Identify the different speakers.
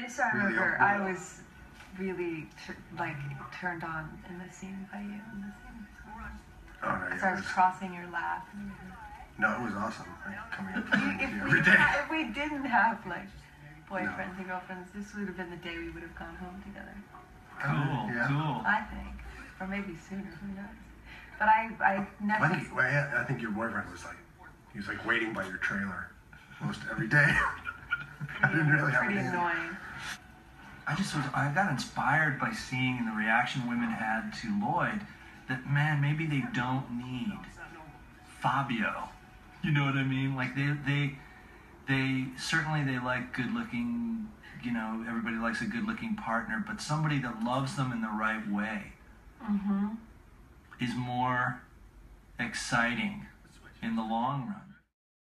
Speaker 1: This I remember. I was really turned on in the scene by you. In the scene.
Speaker 2: Oh no!
Speaker 1: As I was crossing your lap.
Speaker 2: No, it was awesome. Coming up
Speaker 1: every day. If we didn't have boyfriends and girlfriends, this would have been the day we would have gone home together.
Speaker 3: Cool,
Speaker 2: yeah.
Speaker 3: Cool.
Speaker 1: I think, or maybe sooner. Who knows? But I never.
Speaker 2: I think your boyfriend was he was waiting by your trailer most every day. I didn't really have
Speaker 1: pretty annoying.
Speaker 3: I got inspired by seeing the reaction women had to Lloyd. That man, maybe they don't need Fabio. You know what I mean? They certainly they like good looking. Everybody likes a good looking partner, but somebody that loves them in the right way is more exciting in the long run.